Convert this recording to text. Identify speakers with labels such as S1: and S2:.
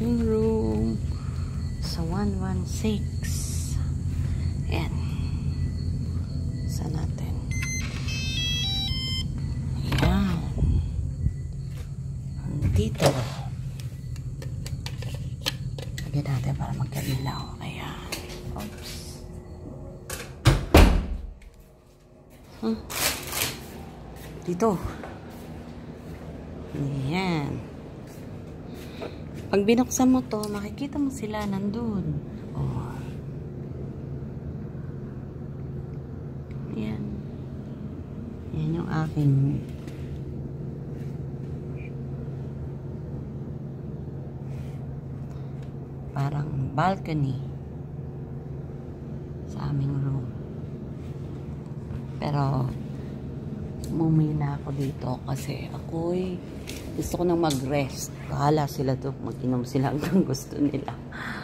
S1: aking room sa 116. Ayan. Saan natin? Ayan. Dito. Lagyan natin para magkamilaw. Ayan. Oops. Dito. Ayan. Pag binuksan mo to, makikita mo sila nandun. Oh. Ayan. Ayan yung aking parang balcony sa aming room. Pero umuwi na ako dito kasi ako'y gusto ko nang mag-rest. Bahala sila to, mag-inom sila hanggang gusto nila.